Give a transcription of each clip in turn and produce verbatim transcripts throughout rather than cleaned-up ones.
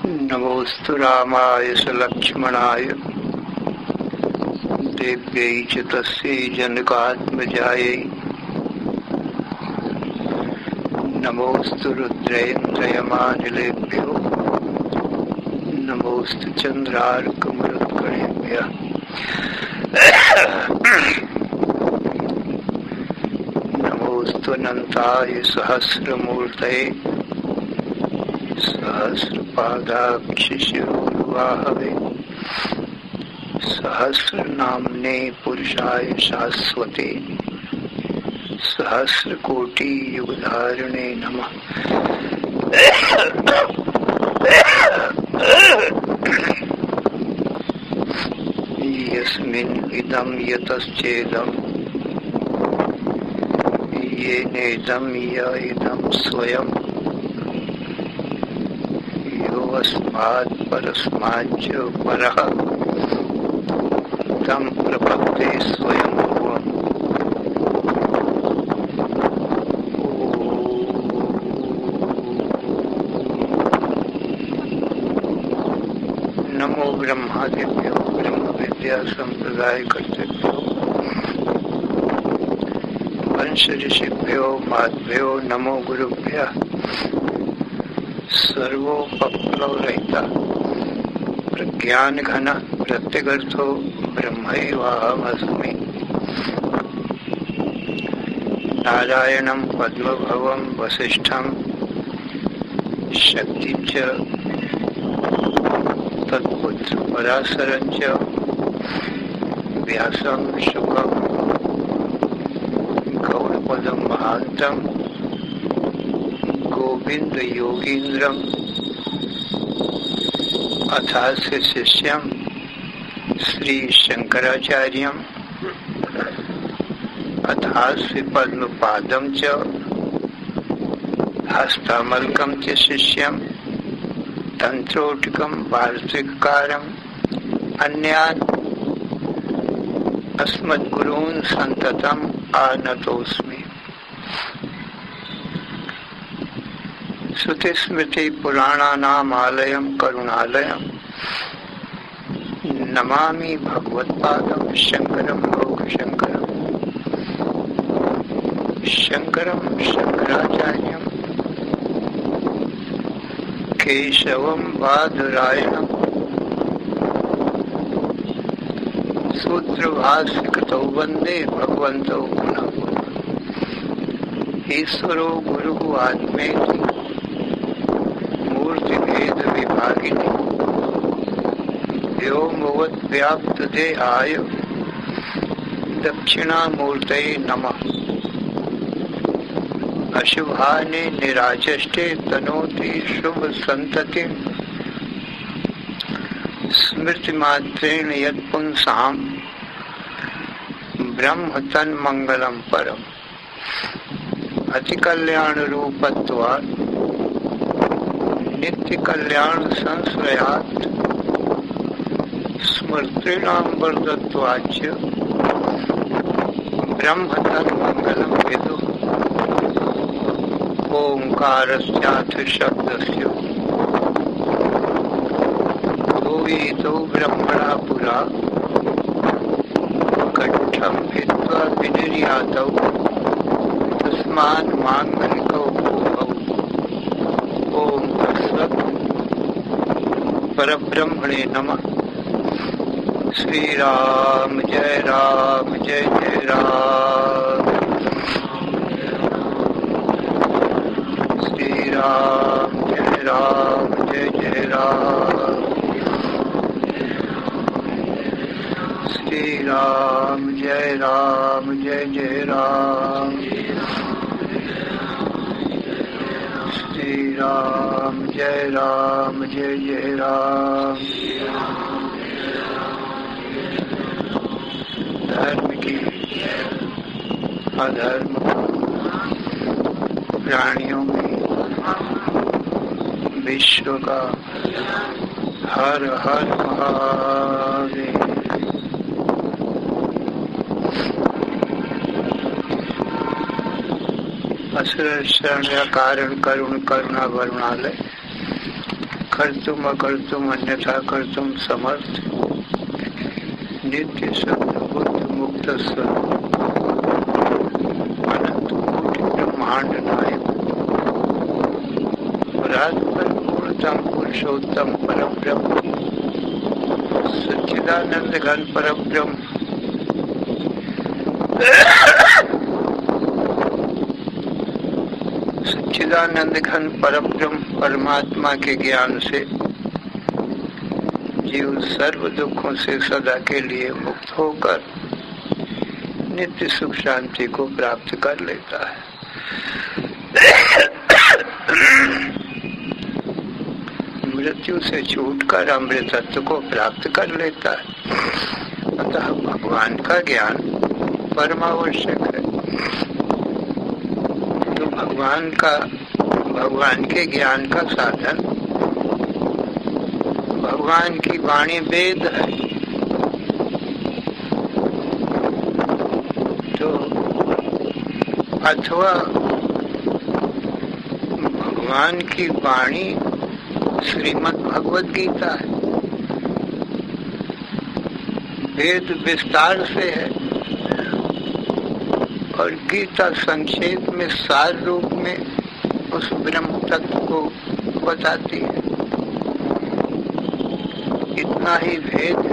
नमोस्तु रामाय स लक्ष्मणाय देव्यै च तस्यै जनकात्मजायै नमोस्तु रुद्रेन्द्रयमानिलेभ्यो नमोस्तु चन्द्रार्कमरुत्कणेभ्यः नमोस्तु अनन्ताय सहस्रमूर्तये सहस्रपादाक्षिशिरोरुवाहवे सहस्रनाम्ने पुरुषाय शाश्वते सहस्रकोटियुगधारिणे नमः। यस्मिन् इदं यतश्चेदं येनेदं य इदं स्वयं अस्मात् परस्माच्च परः तं प्रपत्ते स्वयं भुवम्। नमो ब्रह्मादिभ्यो ब्रह्म विद्या संप्रदाय कर्तृभ्यो वंश ऋषिभ्यो माध्भ्यो नमो गुरुभ्यः। सर्वोपप्लवरहिता प्रज्ञान घन प्रत्यगर्थो ब्रह्मैवाहमस्मि। नारायणं पद्मभवं वसिष्ठं शक्ति च तत्पुत्र पराशरं च व्यासं शुकं गौड़पदं महान्तं गोविंद योगींद्रम अथास्य शिष्यम श्री शंकराचार्यम अथास्य पद्मपादम च हस्तामलकम च शिष्यम तंत्रोटकम वार्तिककारम अन्यान् अस्मद्गुरून् संततम आनतोस्मि। श्रुति स्मृति पुराणानाम् आलयं करुणालयं नमामि भगवत्पादं शंकरं लोकशंकरं। शंकरं शंकराचार्यं केशवं बादरायणं सूत्रभाष्यकृतौ वन्दे भगवन्तौ पुनः पुनः। ईश्वरो गुरुः आत्मेति भेद विभागिनी व्योमवद्व्याप्त देहाय दक्षिणामूर्तये नमः। अशुभाने निराचष्टे तनोति शुभ संततिं स्मृतिमात्रेण यत्पुंसां ब्रह्म तन्मंगलं परम्। अतिकल्याण रूपत्वात् नित्य कल्याण संश्रयात् स्मृतीनां वर्धत्वाच्च ब्रह्म तन्मंगलं विदुः। ओंकारस्याथ शब्दस्य भूयितो ब्रह्मणा पुरा कण्ठं भित्त्वा विनिर्यातौ तस्मान् माङ्गलिकौ भूमौ। ओम परब्रह्मणे नमः। श्री राम जय राम जय जय राम। श्री राम जय राम जय जय राम। श्री राम जय राम जय जय राम। श्री राम जय राम जय जय राम। धर्म की अधर्म प्राणियों में विश्व का हर हर महादेव। असुर शरण कारण करुण करुणा वरुणालय कर्तुम अकर्तुम अन्यथा कर्तुम समर्थ, नित्य शुद्ध बुद्ध मुक्त स्वरूप, अनंत कोटि ब्रह्मांड नायक, परात्पर पूर्णतम पुरुषोत्तम परम ब्रह्म, सच्चिदानंद घन परम ब्रह्म, सच्चिदानंद घन परम ब्रह्म परमात्मा के ज्ञान से जीव सर्व दुखों से सदा के लिए मुक्त होकर नित्य सुख शांति को प्राप्त कर लेता है। मृत्यु से छूटकर अमृतत्व को प्राप्त कर लेता है। अतः भगवान का ज्ञान परमावश्यक है। तो भगवान का भगवान के ज्ञान का साधन भगवान की वाणी वेद है। तो अथवा भगवान की वाणी श्रीमद भगवद गीता है। वेद विस्तार से है और गीता संक्षेप में सार रूप में उस ब्रह्म तत्व को बताती है। इतना ही भेद है।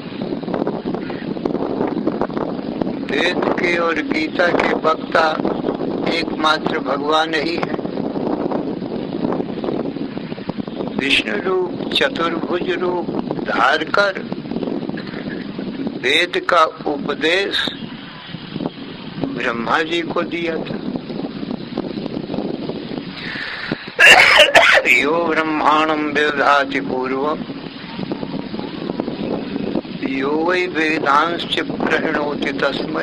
वेद के और गीता के वक्ता एकमात्र भगवान ही है। विष्णु रूप चतुर्भुज रूप धार कर वेद का उपदेश ब्रह्मा जी को दिया था। यो ब्रह्मांडं विदधाति पूर्वं यो वै वेदांश्च प्रणोति तस्मै।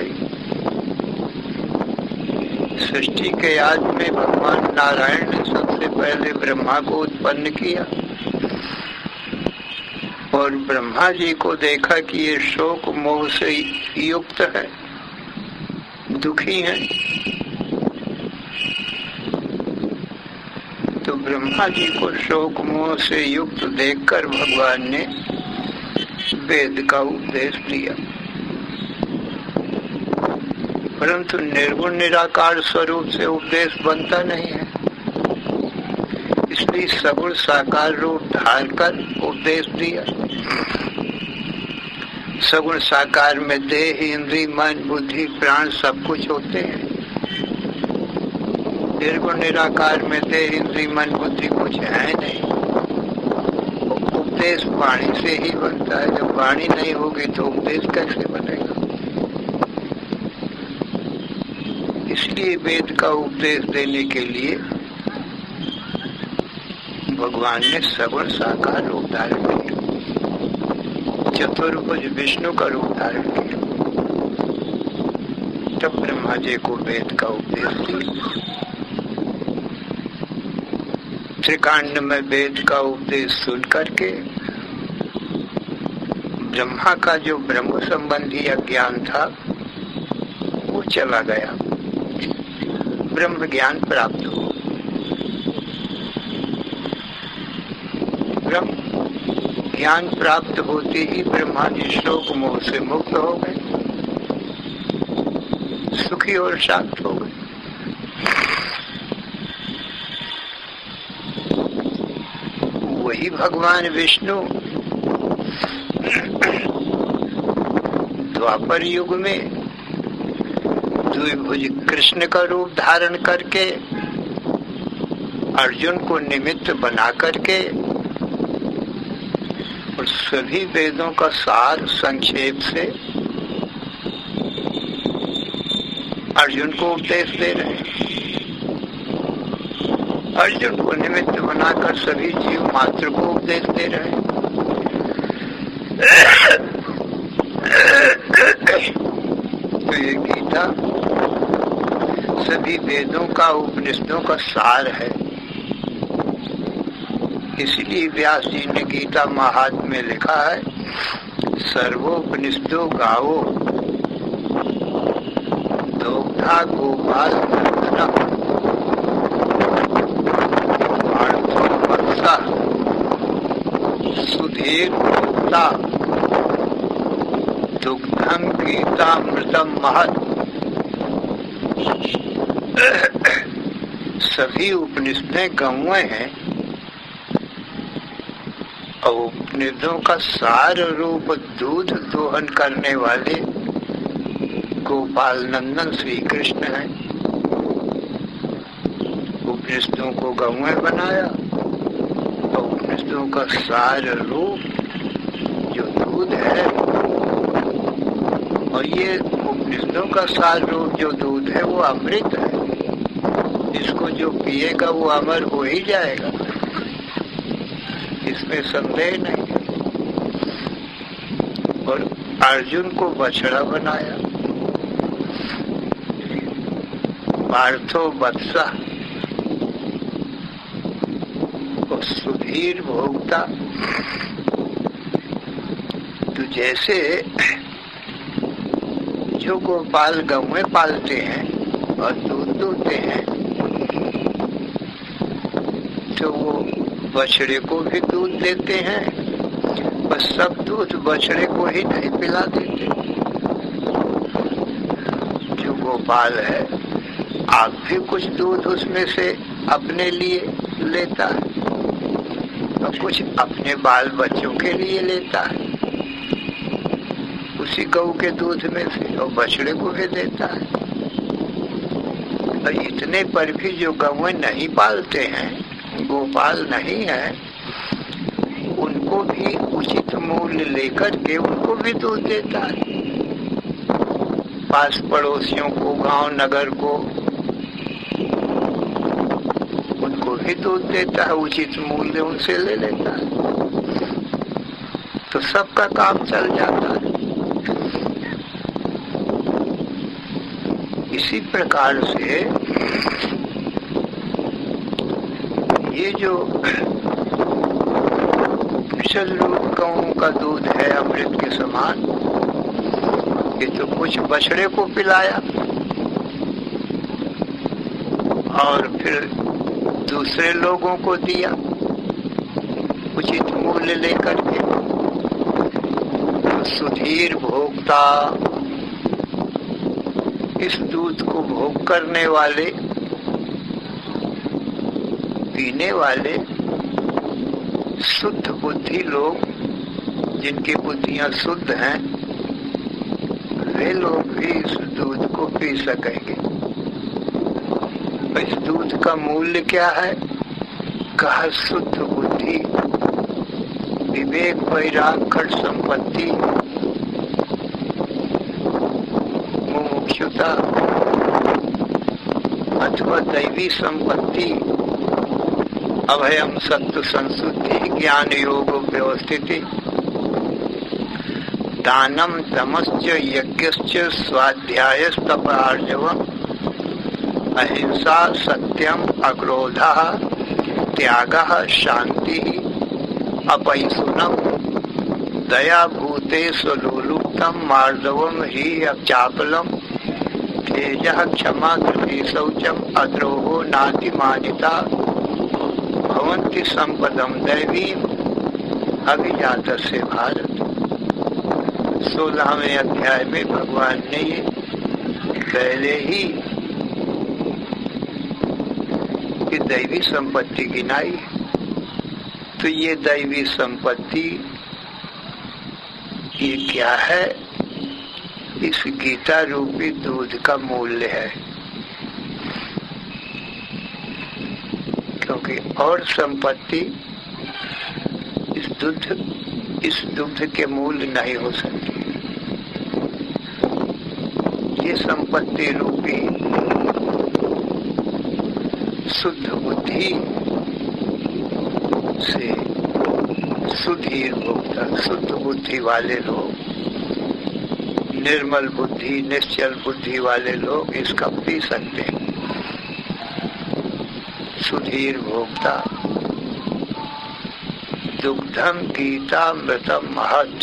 सृष्टि के आदि में भगवान नारायण ने सबसे पहले ब्रह्मा को उत्पन्न किया और ब्रह्मा जी को देखा कि ये शोक मोह से युक्त है, दुखी है। तो ब्रह्मा जी को शोक मोह से युक्त देखकर भगवान ने वेद का उपदेश दिया। परंतु निर्गुण निराकार स्वरूप से उपदेश बनता नहीं है, इसलिए सगुण साकार रूप धार कर उपदेश दिया। सगुण साकार में देह इंद्रिय मन बुद्धि प्राण सब कुछ होते हैं। निर्गुण निराकार में देह इंद्रिय मन बुद्धि कुछ है नहीं। उपदेश वाणी से ही बनता है। जब वाणी नहीं होगी तो उपदेश कैसे बनेगा? इसलिए वेद का उपदेश देने के लिए भगवान ने सगुण साकार रूप धारण किया, चतुर्भुज विष्णु का रूप धारण किया। तब ब्रह्मा जी को वेद का उपदेश दिया। त्रिकांड में वेद का उपदेश सुन करके ब्रह्मा का जो ब्रह्म संबंधी अज्ञान था वो चला गया, ब्रह्म ज्ञान प्राप्त हो। ब्रह्म ज्ञान प्राप्त होते ही ब्रह्मा जी शोक मोह से मुक्त हो गए, सुखी और शांत हो गए। वही भगवान विष्णु द्वापर युग में द्विभुज कृष्ण का रूप धारण करके अर्जुन को निमित्त बना करके और सभी वेदों का सार संक्षेप से अर्जुन को उपदेश दे रहे हैं। अर्जुन को निमित्त बनाकर सभी जीव मात्र को उपदेश दे रहे हैं। तो ये गीता सभी वेदों का उपनिषदों का सार है। इसलिए व्यास जी ने गीता महात्म्य में लिखा है, सर्वोपनिषदो गावो दोग्धा गोपाल नंदना सुधीर भोक्ता दुग्धम गीतामृतम महत्। सभी उपनिषदें गौएं हैं और उपनिषदों का सार रूप दूध दोहन करने वाले गोपाल नंदन श्री कृष्ण हैं। उपनिषदों को गौएं बनाया और उपनिषदों का सार रूप जो दूध है, और ये उपनिषदों का सार रूप जो दूध है वो अमृत है। इसको जो पिएगा वो अमर हो ही जाएगा, इसमें संदेह नहीं। और अर्जुन को बछड़ा बनाया, पार्थो वत्सा और सुधीर भोक्ता। तो जैसे जो गोपाल गौएं पालते हैं और दूध दूहते हैं, तो वो बछड़े को भी दूध देते हैं, बस सब दूध बछड़े को ही नहीं पिला देते। जो गोपाल है आप भी कुछ दूध उसमें से अपने लिए लेता है और कुछ अपने बाल बच्चों के लिए लेता है उसी गौ के दूध में से, और बछड़े को भी देता है। और इतने पर भी जो गौएं नहीं पालते हैं, गोपाल नहीं है, उनको भी उचित मूल्य लेकर के उनको भी दूध देता है। पास पड़ोसियों को, गांव नगर को, उनको भी दूध देता है, उचित मूल्य उनसे ले लेता है, तो सबका काम चल जाता है। इसी प्रकार से ये जो विशल रूप गौं का दूध है अमृत के समान, ये तो कुछ बछड़े को पिलाया और फिर दूसरे लोगों को दिया उचित मूल्य लेकर के। तो सुधीर भोक्ता, इस दूध को भोग करने वाले, पीने वाले शुद्ध बुद्धि लोग, जिनकी बुद्धियां शुद्ध हैं, वे लोग भी इस दूध को पी सकेंगे। इस दूध का मूल्य क्या है? कहा शुद्ध बुद्धि, विवेक, वैराग, खट संपत्ति, मुमुक्षुता अथवा दैवी संपत्ति, अभयम सत्व संशुद्धि, ज्ञान योग व्यवस्थिति, दानम तमश्च यज्ञश्च स्वाध्यायस्तप आर्जवम्, अहिंसा सत्यम अक्रोधः त्यागः शान्तिः अपैशुनम्, दया भूतेषु लोलुप्तम् मार्दवम् हि चापलम्, तेजः क्षमा धृति शौचम् अद्रोहो नातिमानिता, भवन्ति संपदम दैवीम अभिजातस्य भारत। सोलहवें अध्याय में भगवान ने ये पहले ही कि दैवी संपत्ति गिनाई। तो ये दैवी संपत्ति ये क्या है? इस गीता रूपी दूध का मूल्य है, क्योंकि और संपत्ति इस दुग्ध इस दुग्ध के मूल्य नहीं हो सकती। ये संपत्ति रूपी शुद्ध बुद्धि से सुधीर भोक्ता, शुद्ध बुद्धि वाले लोग, निर्मल बुद्धि, निश्चल बुद्धि वाले लोग इसका पी सकते हैं। सुधीर भोक्ता दुग्धम गीतामृतम महत्।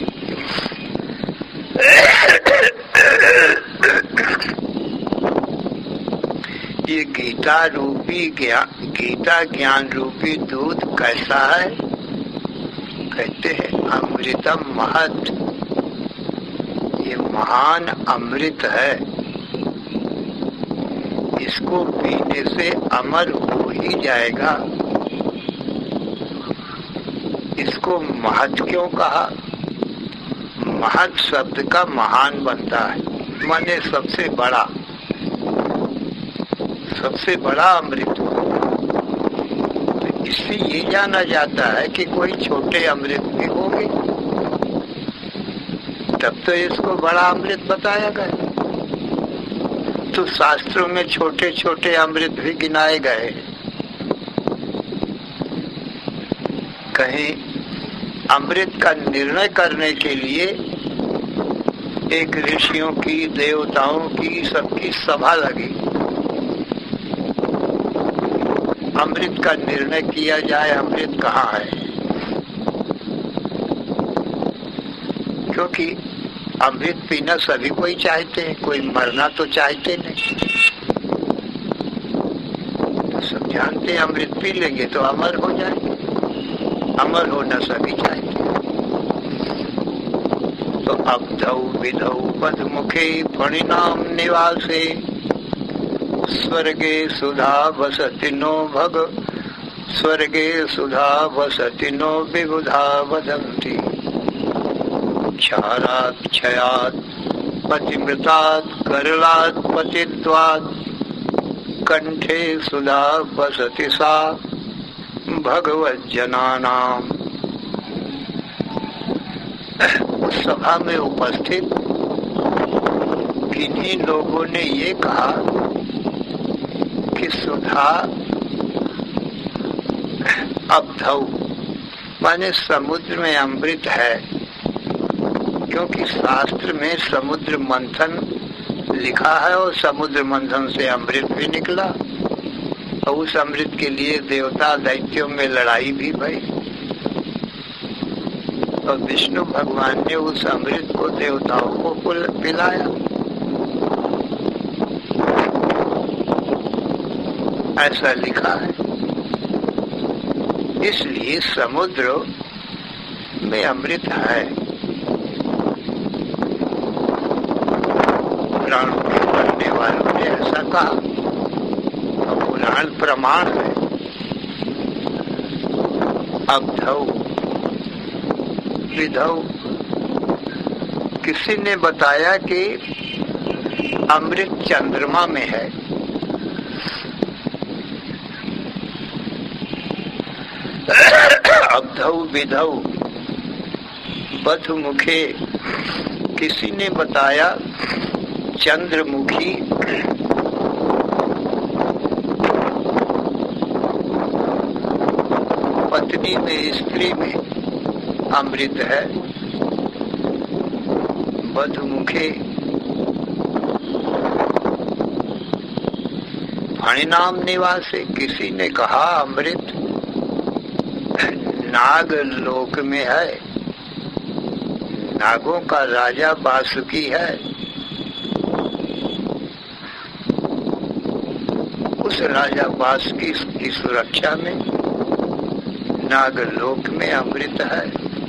ये गीता रूपी ज्ञान, गीता ज्ञान रूपी दूध कैसा है? कहते हैं अमृतम महत्, ये महान अमृत है, इसको पीने से अमर हो ही जाएगा। इसको महत् क्यों कहा? महत् शब्द का महान बनता है, माने सबसे बड़ा, सबसे बड़ा अमृत। तो इससे ये जाना जाता है कि कोई छोटे अमृत भी होंगे, तब तो इसको बड़ा अमृत बताया गया। तो शास्त्रों में छोटे छोटे अमृत भी गिनाए गए। कहीं अमृत का निर्णय करने के लिए एक ऋषियों की, देवताओं की, सबकी सभा लगी, अमृत का निर्णय किया जाए, अमृत कहाँ है। क्योंकि अमृत पीना सभी कोई चाहते हैं, कोई मरना तो चाहते नहीं। तो सब जानते हैं अमृत पी लेंगे तो अमर हो जाएंगे, अमर होना सभी चाहते हैं। तो अब्धौ विधौ पदमुखे फणिनाम निवासे स्वर्गे सुधा वसति नो भग, स्वर्गे सुधा वसति नो विबुधा वदन्ति। क्षारात् क्षयात् पतिमृतात् करलात् पतित्वात् कंठे सुधा वसति सा भगवद जनानाम। उस सभा में उपस्थित किन्हीं लोगों ने ये कहा कि सुधा अब्धौ माने समुद्र में अमृत है, क्योंकि शास्त्र में समुद्र मंथन लिखा है और समुद्र मंथन से अमृत भी निकला, और उस अमृत के लिए देवता दैत्यों में लड़ाई भी भई, और विष्णु भगवान ने उस अमृत को देवताओं को पिलाया। ऐसा लिखा है। इसलिए समुद्र में अमृत है। पुराणों के पढ़ने वालों ने ऐसा कहा, और पुराण प्रमाण है। अब्धौ विधौ, किसी ने बताया कि अमृत चंद्रमा में है, अब्धौ विधौ बधमुखे, किसी ने बताया चंद्रमुखी पत्नी में, स्त्री में अमृत है। बधमुखे फणिनाम निवासे, किसी ने कहा अमृत नाग लोक में है, नागों का राजा वासुकी है, उस राजा वासुकी की सुरक्षा में नागलोक में अमृत है,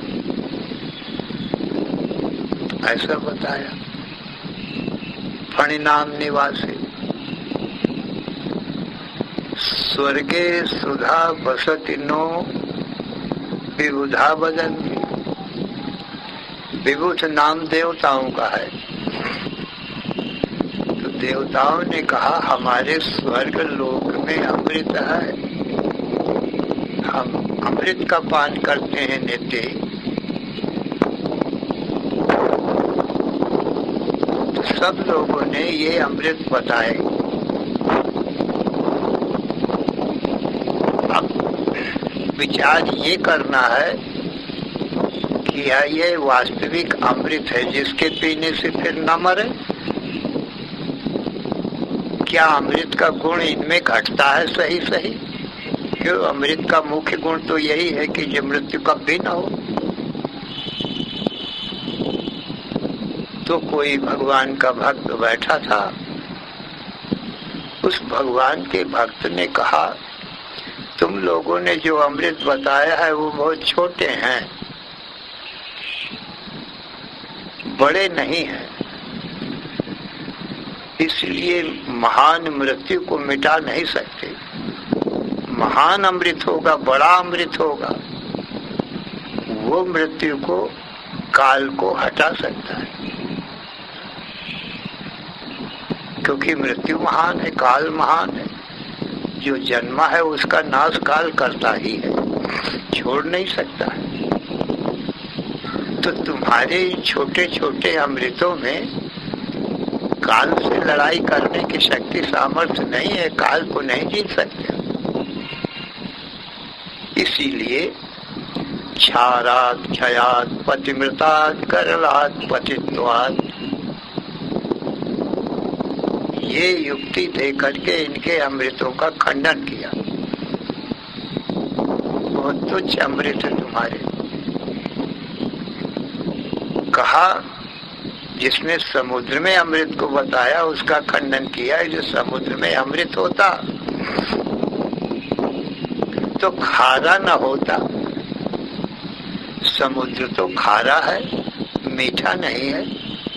ऐसा बताया। फणिनाम निवासी स्वर्गे सुधा बसति नो विबुधा वदन्ति, विबुध नाम देवताओं का है। तो देवताओं ने कहा हमारे स्वर्ग लोक में अमृत है, हम अमृत का पान करते हैं नित्य। तो सब लोगों ने ये अमृत बताए। विचार ये करना है कि ये वास्तविक अमृत है जिसके पीने से फिर न मरे। क्या अमृत का गुण इनमें घटता है? सही सही, क्यों? अमृत का मुख्य गुण तो यही है कि जो मृत्यु कभी न हो। तो कोई भगवान का भक्त बैठा था, उस भगवान के भक्त ने कहा तुम लोगों ने जो अमृत बताया है वो बहुत छोटे हैं, बड़े नहीं हैं, इसलिए महान मृत्यु को मिटा नहीं सकते। महान अमृत होगा, बड़ा अमृत होगा, वो मृत्यु को, काल को हटा सकता है, क्योंकि मृत्यु महान है, काल महान है। जो जन्मा है उसका नाश काल करता ही है, छोड़ नहीं सकता है। तो तुम्हारे छोटे छोटे अमृतों में काल से लड़ाई करने की शक्ति सामर्थ्य नहीं है, काल को नहीं जीत सकते। इसीलिए क्षारात क्षयात पतिमृतात् करलात् पतित्वात्, ये युक्ति दे करके इनके अमृतों का खंडन किया। बहुत तुच्छ अमृत है तुम्हारे। कहा जिसने समुद्र में अमृत को बताया उसका खंडन किया। जो समुद्र में अमृत होता तो खारा न होता। समुद्र तो खारा है, मीठा नहीं है।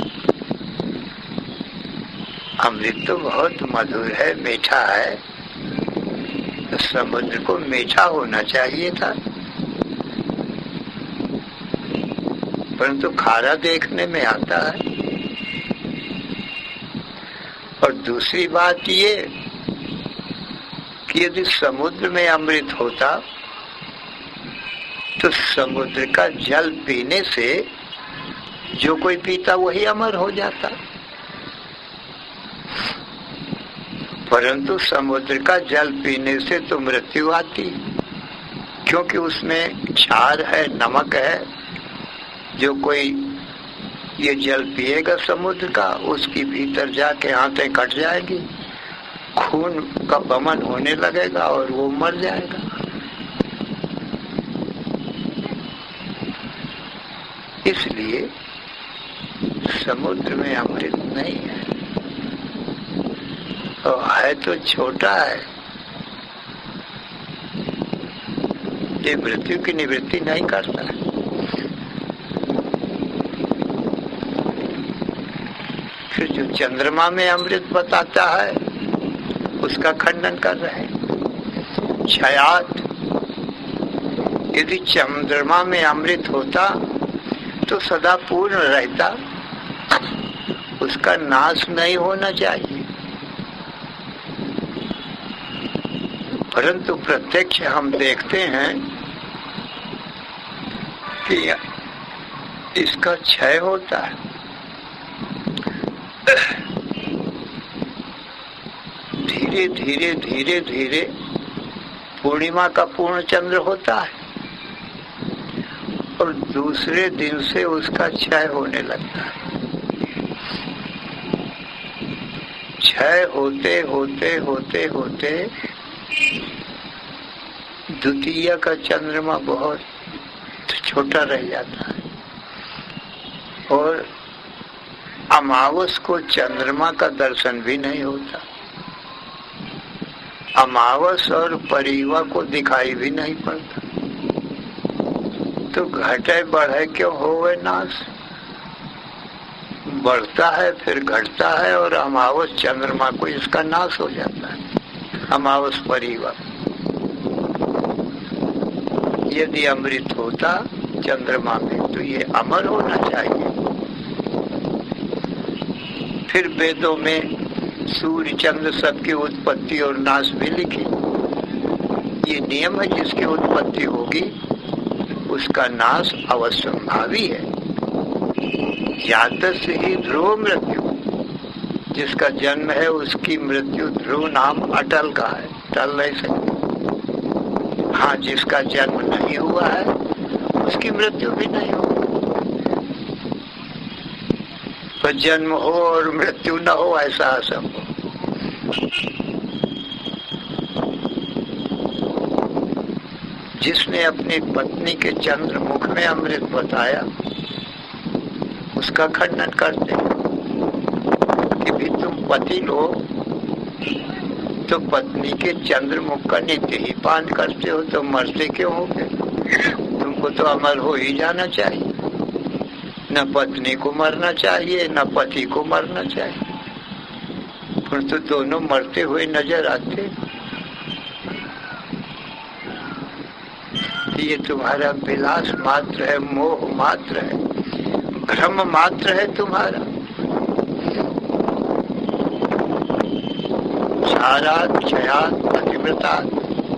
अमृत तो बहुत मधुर है, मीठा है, तो समुद्र को मीठा होना चाहिए था, परंतु खारा देखने में आता है। और दूसरी बात ये कि यदि समुद्र में अमृत होता तो समुद्र का जल पीने से जो कोई पीता वही अमर हो जाता, परंतु समुद्र का जल पीने से तो मृत्यु आती, क्योंकि उसमें क्षार है, नमक है। जो कोई ये जल पिएगा समुद्र का, उसकी भीतर जाके आंतें कट जाएगी, खून का बमन होने लगेगा और वो मर जाएगा। इसलिए समुद्र में अमृत नहीं है, और है तो छोटा है, ये मृत्यु की निवृत्ति नहीं करता है। फिर जो चंद्रमा में अमृत बताता है उसका खंडन कर रहे हैं। क्षयात, यदि चंद्रमा में अमृत होता तो सदा पूर्ण रहता, उसका नाश नहीं होना चाहिए। परंतु प्रत्यक्ष हम देखते हैं कि इसका क्षय होता है। धीरे धीरे धीरे धीरे पूर्णिमा का पूर्ण चंद्र होता है और दूसरे दिन से उसका क्षय होने लगता है। क्षय होते होते होते होते द्वितीय का चंद्रमा बहुत छोटा रह जाता है और अमावस को चंद्रमा का दर्शन भी नहीं होता। अमावस और परिवा को दिखाई भी नहीं पड़ता। तो घटे बढ़े क्यों होवे नाश, बढ़ता है फिर घटता है और अमावस चंद्रमा को इसका नाश हो जाता है। अमावस परिवा, यदि अमृत होता चंद्रमा में तो ये अमर होना चाहिए। फिर वेदों में सूर्य चंद्र सबकी उत्पत्ति और नाश भी लिखी। ये नियम है, जिसकी उत्पत्ति होगी उसका नाश अवश्यंभावी है। जातः से ही ध्रुव मृत्यु, जिसका जन्म है उसकी मृत्यु ध्रुव नाम अटल का है, टल नहीं सकती। हाँ, जिसका जन्म नहीं हुआ है उसकी मृत्यु भी नहीं होगी। तो जन्म हो और मृत्यु न हो ऐसा असंभव। जिसने अपनी पत्नी के चंद्र मुख में अमृत बताया उसका खंडन करते कि भी तुम पति लो तो पत्नी के चंद्रमुख का नित्य ही पान करते हो तो मरते क्यों हो गए? तुमको तो अमर हो ही जाना चाहिए, न पत्नी को मरना चाहिए न पति को मरना चाहिए, परंतु तो दोनों मरते हुए नजर आते। ये तुम्हारा विलास मात्र है, मोह मात्र है, भ्रम मात्र है तुम्हारा। क्षारात क्षयात पतिव्रतात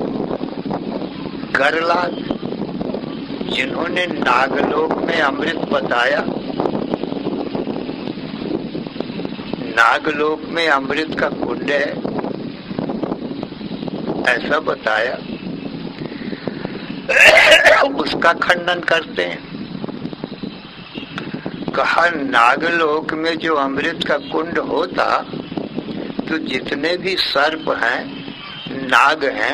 गरलात, जिन्होंने नागलोक में अमृत बताया, नागलोक में अमृत का कुंड है ऐसा बताया, उसका खंडन करते हैं। कहा नागलोक में जो अमृत का कुंड होता तो जितने भी सर्प हैं, नाग हैं,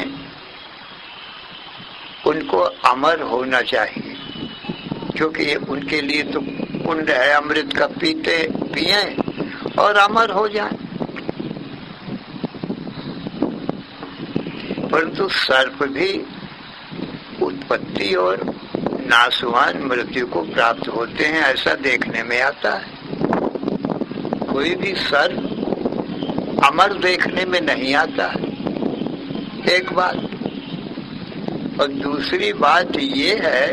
उनको अमर होना चाहिए, क्योंकि उनके लिए तो कुंड है अमृत का, पीते पिए और अमर हो जाए। परंतु सर्प भी उत्पत्ति और नाशवान मृत्यु को प्राप्त होते हैं ऐसा देखने में आता है। कोई भी सर्प अमर देखने में नहीं आता है, एक बात। और दूसरी बात ये है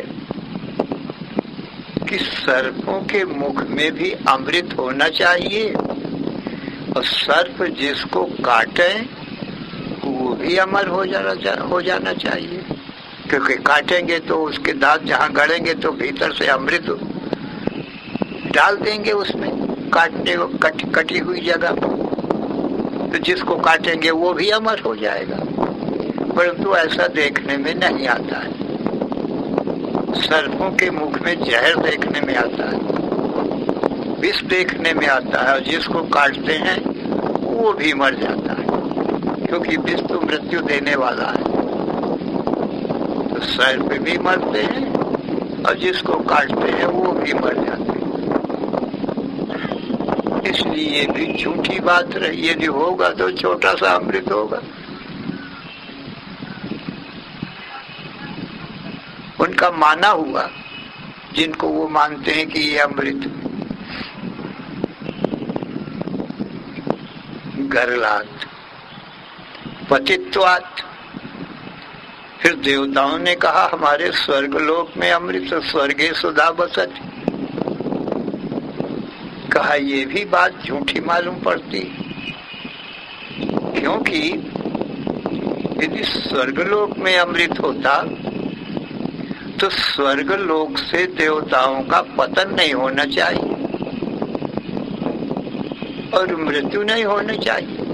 कि सर्पों के मुख में भी अमृत होना चाहिए, और सर्प जिसको काटे वो भी अमर हो जाना हो जाना चाहिए, क्योंकि काटेंगे तो उसके दांत जहाँ गड़ेंगे तो भीतर से अमृत डाल देंगे उसमें, काटने कट, कटी हुई जगह, तो जिसको काटेंगे वो भी अमर हो जाएगा। परंतु ऐसा देखने में नहीं आता है। सर्पों के मुख में जहर देखने में आता है, विष देखने में आता है, और जिसको काटते हैं वो भी मर जाता है, क्योंकि विष तो मृत्यु देने वाला है। तो सर्प भी मरते हैं और जिसको काटते हैं वो भी मर जाते हैं। इसलिए भी झूठी बात रही, यदि होगा तो छोटा सा अमृत होगा। उनका माना हुआ, जिनको वो मानते हैं कि ये अमृत। गरलात पतित्वात, फिर देवताओं ने कहा हमारे स्वर्गलोक में अमृत, स्वर्गे सुधा बसति। कहा ये भी बात झूठी मालूम पड़ती, क्योंकि यदि स्वर्गलोक में अमृत होता तो स्वर्गलोक से देवताओं का पतन नहीं होना चाहिए और मृत्यु नहीं होनी चाहिए।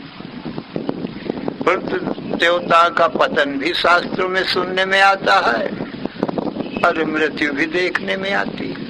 परंतु देवता का पतन भी शास्त्रों में सुनने में आता है और मृत्यु भी देखने में आती है।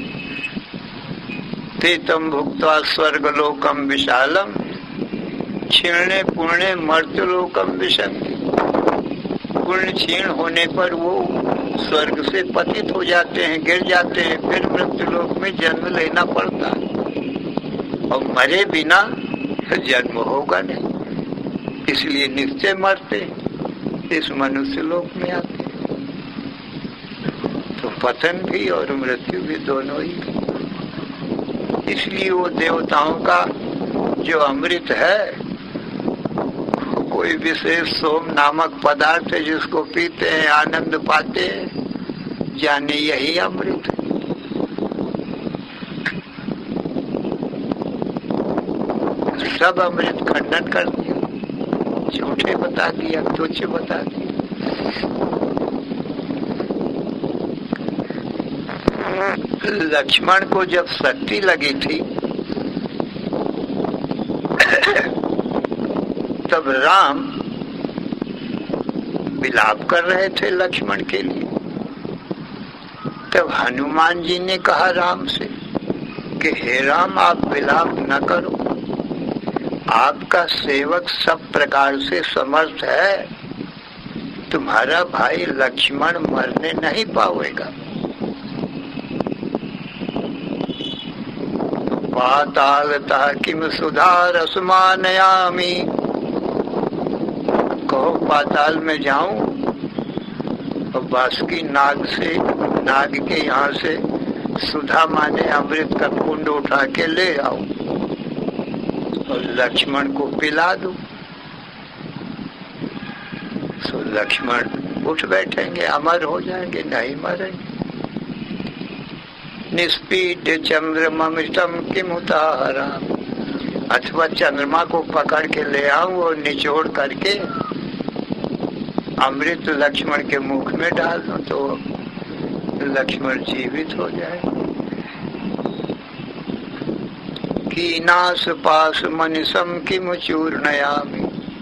तेतम भुक्त्वा स्वर्गलोकम विशालम क्षीणे पुण्य मर्त्यलोकम विशंति। पुण्य क्षीण होने पर वो स्वर्ग से पतित हो जाते हैं, गिर जाते हैं, फिर मृत्युलोक में जन्म लेना पड़ता है, और मरे बिना जन्म होगा नहीं, इसलिए निश्चय मरते इस मनुष्य लोक में आते। तो पतन भी और मृत्यु भी दोनों ही। इसलिए वो देवताओं का जो अमृत है, कोई विशेष सोम नामक पदार्थ है जिसको पीते हैं, आनंद पाते हैं, जाने यही अमृत है। सब अमृत खंडन कर दिया, झूठे बता दिया, तुच्छ बता दिया। लक्ष्मण को जब शक्ति लगी थी तब राम विलाप कर रहे थे लक्ष्मण के लिए। तब हनुमान जी ने कहा राम से कि हे राम, आप विलाप न करो, आपका सेवक सब प्रकार से समर्थ है, तुम्हारा भाई लक्ष्मण मरने नहीं पाएगा। पातालतः किम सुधार असमानयामि, कहो पाताल में जाऊं और बासुकी नाग से, नाग के यहाँ से सुधा माने अमृत का कुंड उठा के ले आओ और लक्ष्मण को पिला दो। तो लक्ष्मण उठ बैठेंगे, अमर हो जाएंगे, नहीं मरेंगे। निष्पीड चंद्रमृतम किमुताहरा, अथवा चंद्रमा को पकड़ के ले आऊं और निचोड़ करके अमृत लक्ष्मण के मुख में डाल दूं तो लक्ष्मण जीवित हो जाए। कीनास पास मनिषम किम चूर्णयामि,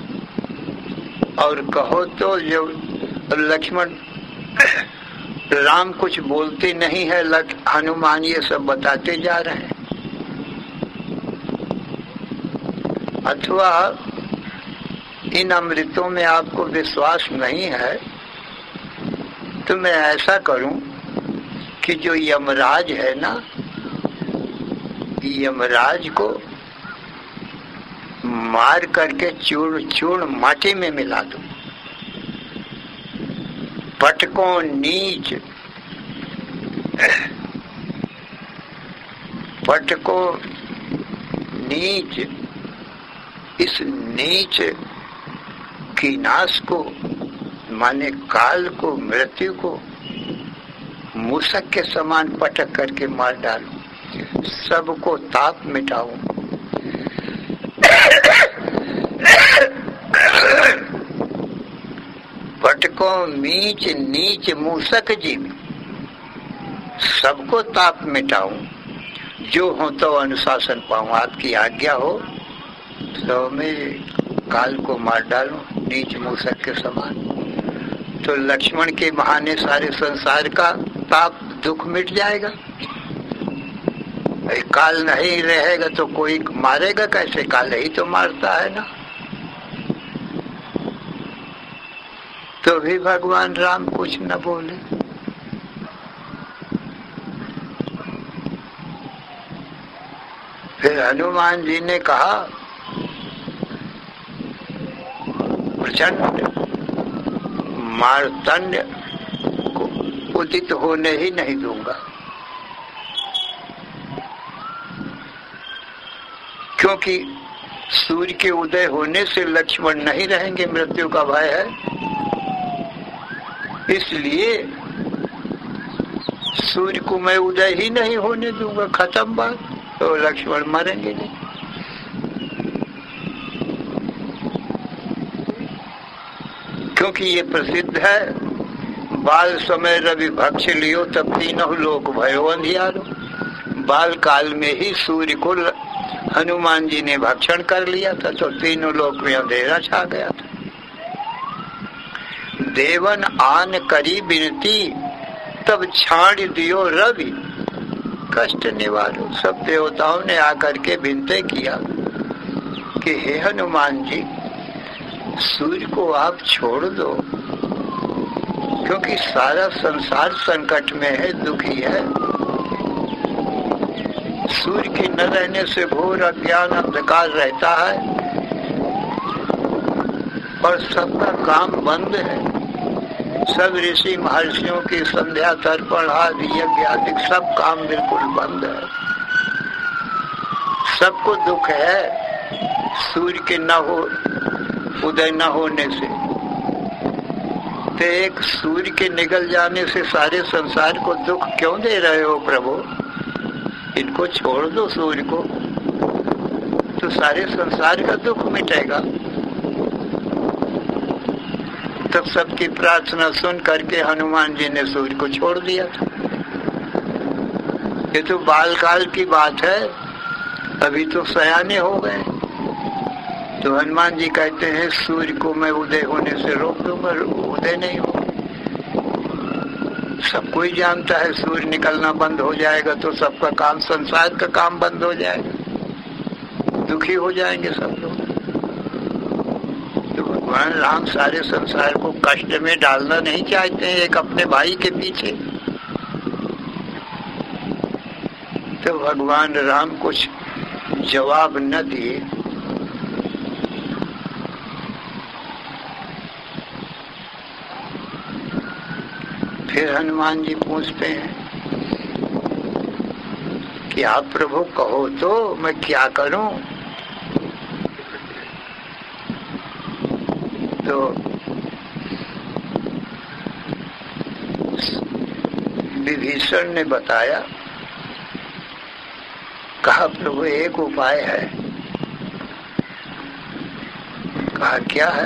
और कहो तो जो लक्ष्मण राम कुछ बोलते नहीं है, हनुमान ये सब बताते जा रहे हैं। अथवा इन अमृतों में आपको विश्वास नहीं है तो मैं ऐसा करूं कि जो यमराज है ना, यमराज को मार करके चूर्ण चूर्ण माटी में मिला दो। पटको नीच, पटको नीच, इस नीच की नाश को माने काल को, मृत्यु को मूसक के समान पटक करके मार डालो, सबको ताप मिटाओ। पटको मीच नीच मूसक जीव, सबको ताप मिटाऊं, जो हो तो अनुशासन पाऊं। आपकी आज्ञा हो तो मैं काल को मार डालूं नीच मूसक के समान। तो लक्ष्मण के बहाने सारे संसार का ताप दुख मिट जाएगा। काल नहीं रहेगा तो कोई मारेगा कैसे? काल ही तो मारता है ना। तो भी भगवान राम कुछ न बोले। फिर हनुमान जी ने कहा, प्रचंड मार्तंड को उदित होने ही नहीं दूंगा, क्योंकि सूर्य के उदय होने से लक्ष्मण नहीं रहेंगे, मृत्यु का भय है। इसलिए सूर्य को मैं उदय ही नहीं होने दूंगा, खत्म बात। तो लक्ष्मण मरेंगे नहीं। क्योंकि ये प्रसिद्ध है, बाल समय रवि भक्ष लियो तब तीनों लोक भयो अंधियारो। बाल काल में ही सूर्य को हनुमान जी ने भक्षण कर लिया था, तो तीनों लोक में अंधेरा छा गया था। देवन आन करी बिनती तब छाड़ दियो रवि कष्ट निवारो। सब देवताओं ने आकर के विनती किया कि हे हनुमान जी, सूर्य को आप छोड़ दो, क्योंकि सारा संसार संकट में है, दुखी है। सूर्य के न रहने से घोर अज्ञान अंधकार रहता है और सबका काम बंद है। सब ऋषि महर्षियों की संध्या तर्पण आदि यज्ञ आदि सब काम बिल्कुल बंद है। सबको दुख है सूर्य के न हो उदय न होने से। तो एक सूर्य के निकल जाने से सारे संसार को दुख क्यों दे रहे हो प्रभु? इनको छोड़ दो सूर्य को, तो सारे संसार का दुख मिटेगा। तब सबकी प्रार्थना सुन करके हनुमान जी ने सूर्य को छोड़ दिया था। ये तो बालकाल की बात है, अभी तो सयाने हो गए। तो हनुमान जी कहते हैं सूर्य को मैं उदय होने से रोक दूंगा, उदय नहीं हो। सब कोई जानता है सूर्य निकलना बंद हो जाएगा तो सबका काम, संसार का काम बंद हो जाएगा, दुखी हो जाएंगे सब लोग। तो भगवान राम सारे संसार को कष्ट में डालना नहीं चाहते हैं एक अपने भाई के पीछे। तो भगवान राम कुछ जवाब न दिए। फिर हनुमान जी पूछते हैं कि आप प्रभु कहो तो मैं क्या करूं। तो विभीषण ने बताया, कहा प्रभु एक उपाय है। कहा क्या है?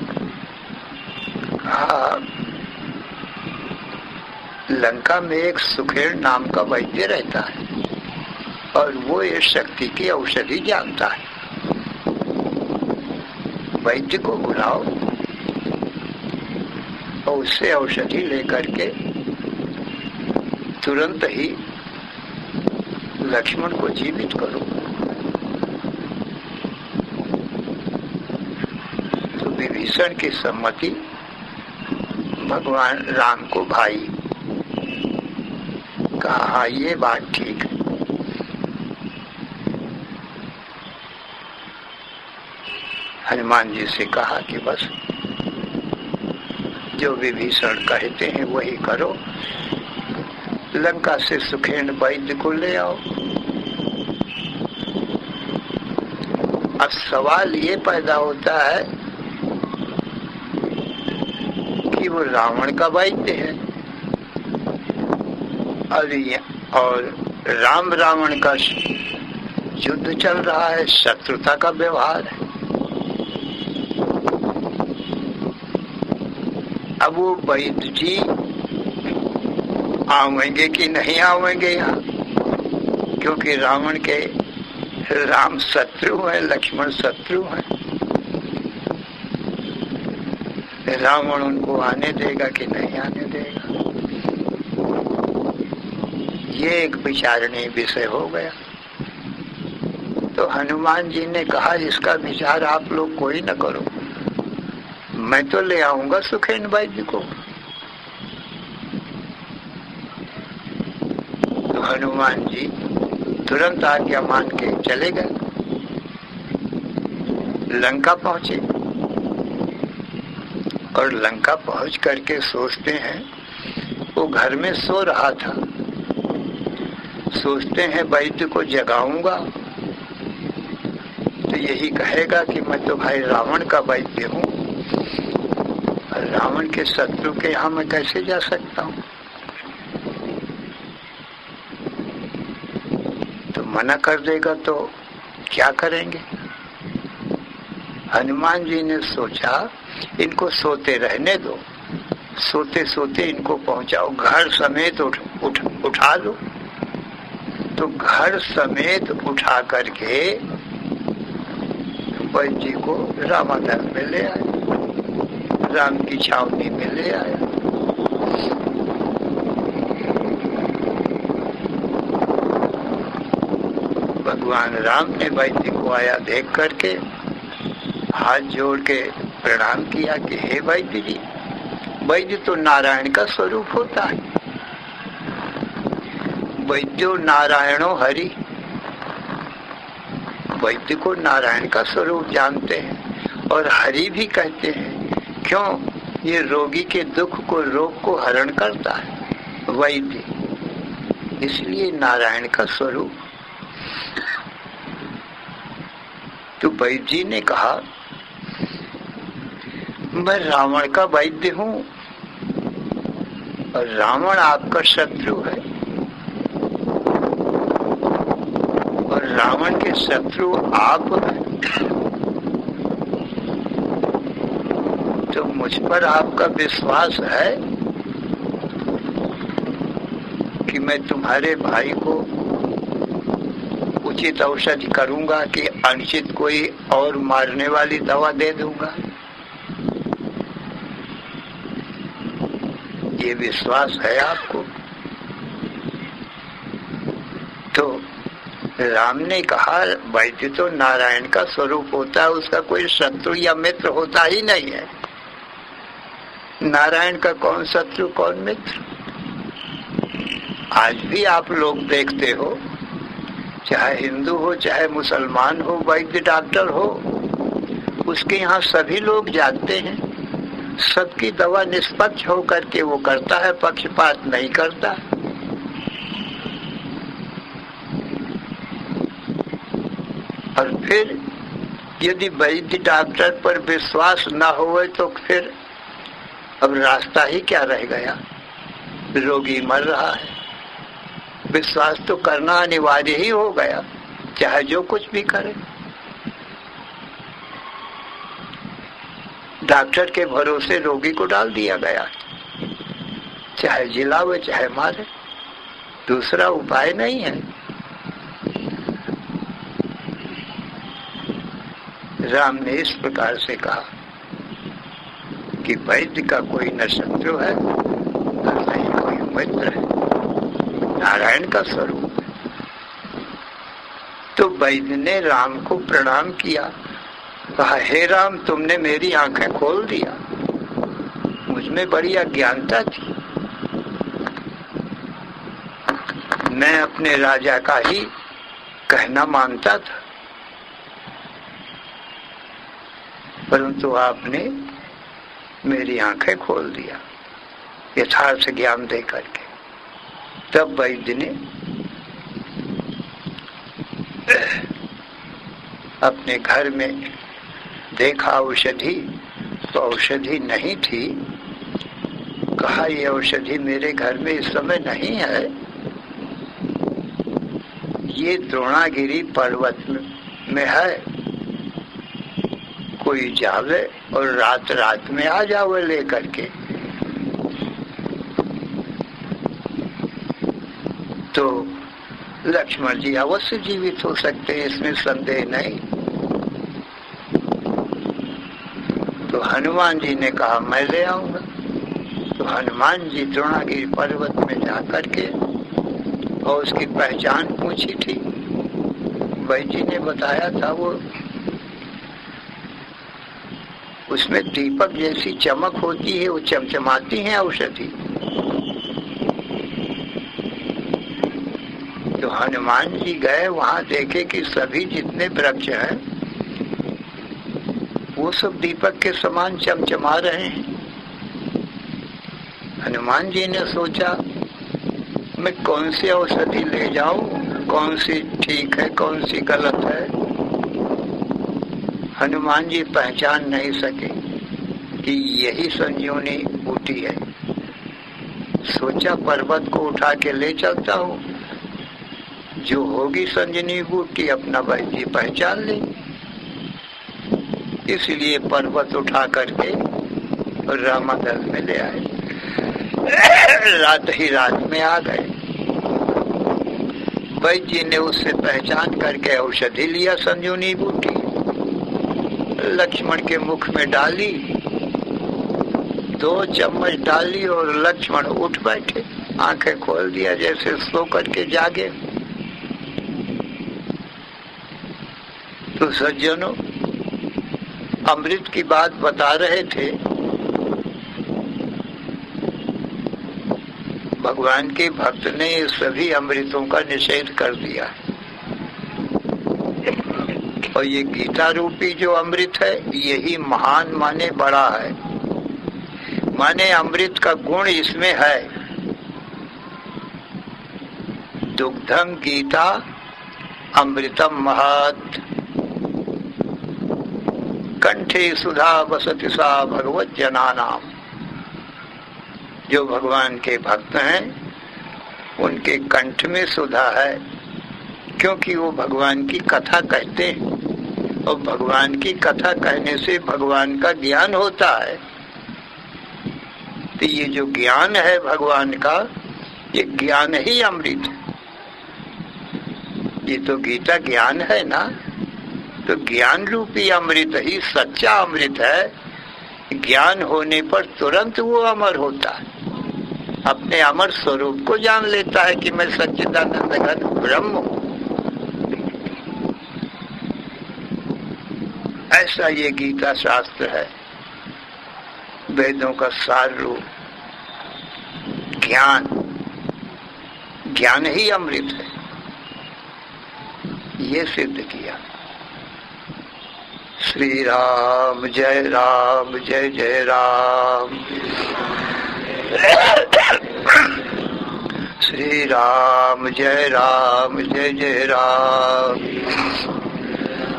कहा लंका में एक सुखेड़ नाम का वैद्य रहता है और वो इस शक्ति की औषधि जानता है। वैद्य को बुलाओ और उससे औषधि लेकर के तुरंत ही लक्ष्मण को जीवित करो। तो विभीषण की सम्मति भगवान राम को भाई। कहा हाँ ये बात ठीक है। हनुमान जी से कहा कि बस जो विभीषण कहते हैं वही करो, लंका से सुखेन वैद्य को ले आओ। अब सवाल ये पैदा होता है कि वो रावण का वैद्य है और और राम रावण का युद्ध चल रहा है, शत्रुता का व्यवहार है। अब वो वैद्य जी आवेंगे कि नहीं आवेंगे यहाँ, क्योंकि रावण के राम शत्रु है, लक्ष्मण शत्रु है। रावण उनको आने देगा कि नहीं आने देगा, ये एक विचारणीय विषय हो गया। तो हनुमान जी ने कहा इसका विचार आप लोग कोई न करो, मैं तो ले आऊंगा सुखेन वैद्य को। तो हनुमान जी तुरंत आज्ञा मान के चले गए, लंका पहुंचे और लंका पहुंच करके सोचते हैं, वो घर में सो रहा था, सोचते हैं वैद्य को जगाऊंगा तो यही कहेगा कि मैं तो भाई रावण का वैद्य हूँ, रावण के शत्रु के यहाँ मैं कैसे जा सकता हूँ। तो मना कर देगा तो क्या करेंगे। हनुमान जी ने सोचा इनको सोते रहने दो, सोते सोते इनको पहुंचाओ, घर समेत उठ, उठ, उठा लो। तो घर समेत उठा करके वैद्य जी को रामाधर में ले आए, राम की छावनी में ले आया। भगवान राम ने वैद्य को आया देख करके हाथ जोड़ के प्रणाम किया कि हे वैद्य जी, वैद्य तो नारायण का स्वरूप होता है, वैद्यो नारायणो हरि, वैद्य को नारायण का स्वरूप जानते हैं और हरि भी कहते हैं। क्यों? ये रोगी के दुख को, रोग को हरण करता है वैद्य, इसलिए नारायण का स्वरूप। तो वैद्य जी ने कहा मैं रावण का वैद्य हूँ और रावण आपका शत्रु है और रावण के शत्रु आप हैं, तो मुझ पर आपका विश्वास है कि मैं तुम्हारे भाई को उचित औषधि करूंगा कि अनुचित कोई और मारने वाली दवा दे दूंगा। ये विश्वास है आपको? तो राम ने कहा वैद्य तो नारायण का स्वरूप होता है, उसका कोई शत्रु या मित्र होता ही नहीं है। नारायण का कौन शत्रु कौन मित्र? आज भी आप लोग देखते हो, चाहे हिंदू हो चाहे मुसलमान हो, वैद्य डॉक्टर हो, उसके यहाँ सभी लोग जाते हैं, सबकी दवा निष्पक्ष हो करके वो करता है, पक्षपात नहीं करता। और फिर यदि वैद्य डॉक्टर पर विश्वास न होवे तो फिर अब रास्ता ही क्या रह गया? रोगी मर रहा है, विश्वास तो करना अनिवार्य ही हो गया, चाहे जो कुछ भी करे। डॉक्टर के भरोसे रोगी को डाल दिया गया, चाहे जिलावे चाहे मारे, दूसरा उपाय नहीं है। राम ने इस प्रकार से कहा कि वैद्य का कोई न शत्रु है और नहीं कोई मित्र है, नारायण का स्वरूप है। तो वैद्य ने राम को प्रणाम किया, कहा हे राम, तुमने मेरी आंखें खोल दिया, मुझमें बड़ी अज्ञानता थी, मैं अपने राजा का ही कहना मानता था, परंतु आपने मेरी आंखें खोल दिया यथार्थ ज्ञान दे करके। तब वैद्य ने अपने घर में देखा औषधि, तो औषधि नहीं थी। कहा ये औषधि मेरे घर में इस समय नहीं है, ये द्रोणागिरी पर्वत में है, कोई जावे और रात रात में आ जावे लेकर के। तो लक्ष्मण जी अवश्य जीवित हो सकते हैं, इसमें संदेह नहीं। तो हनुमान जी ने कहा मैं ले आऊंगा। तो हनुमान जी द्रोणागिरी पर्वत में जाकर के और उसकी पहचान पूछी थी, वैद्य जी ने बताया था, वो उसमें दीपक जैसी चमक होती है, वो चमचमाती है औषधि। तो हनुमान जी गए वहां, देखे कि सभी जितने वृक्ष हैं वो सब दीपक के समान चमचमा रहे हैं। हनुमान जी ने सोचा मैं कौन सी औषधि ले जाऊं, कौन सी ठीक है कौन सी गलत है। हनुमान जी पहचान नहीं सके कि यही संजीवनी बूटी है। सोचा पर्वत को उठा के ले चलता हूँ, जो होगी संजीवनी बूटी अपना वैद्य पहचान ले। इसलिए पर्वत उठा करके और रामादल में ले आए। रात ही रात में आ गए। वैद्य जी ने उससे पहचान करके औषधि लिया संजीवनी बूटी, लक्ष्मण के मुख में डाली, दो चम्मच डाली और लक्ष्मण उठ बैठे, आंखें खोल दिया जैसे सो करके जागे। तो सज्जनों, अमृत की बात बता रहे थे। भगवान के भक्त ने सभी अमृतों का निषेध कर दिया, और ये गीता रूपी जो अमृत है यही महान माने बड़ा है, माने अमृत का गुण इसमें है। दुग्धम गीता अमृतम महत्, कंठे सुधा वसति सा भगवद जनानाम। जो भगवान के भक्त हैं उनके कंठ में सुधा है, क्योंकि वो भगवान की कथा कहते हैं, और भगवान की कथा कहने से भगवान का ज्ञान होता है। तो ये जो ज्ञान है भगवान का, ये ज्ञान ही अमृत है। ये तो गीता ज्ञान है ना, तो ज्ञान रूपी अमृत ही सच्चा अमृत है। ज्ञान होने पर तुरंत वो अमर होता है, अपने अमर स्वरूप को जान लेता है कि मैं सच्चिदानंद घन ब्रह्म हूँ। ऐसा ये गीता शास्त्र है, वेदों का सार रूप ज्ञान। ज्ञान ही अमृत है, ये सिद्ध किया। श्री राम जय राम जय जय राम, श्री राम जय राम जय जय राम।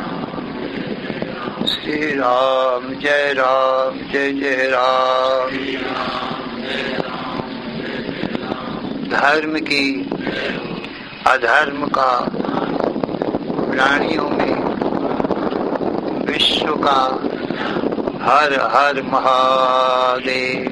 श्री राम जय राम जय जय राम। धर्म की अधर्म का प्राणियों में विश्व का हर हर महादेव।